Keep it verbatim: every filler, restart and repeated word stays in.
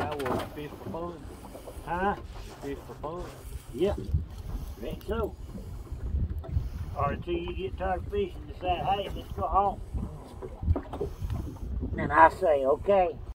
Now we'll fish for fun. Huh? Fish for fun. Yeah. Think so. Or until you get tired of fishing and decide, hey, let's go home. And I say, okay.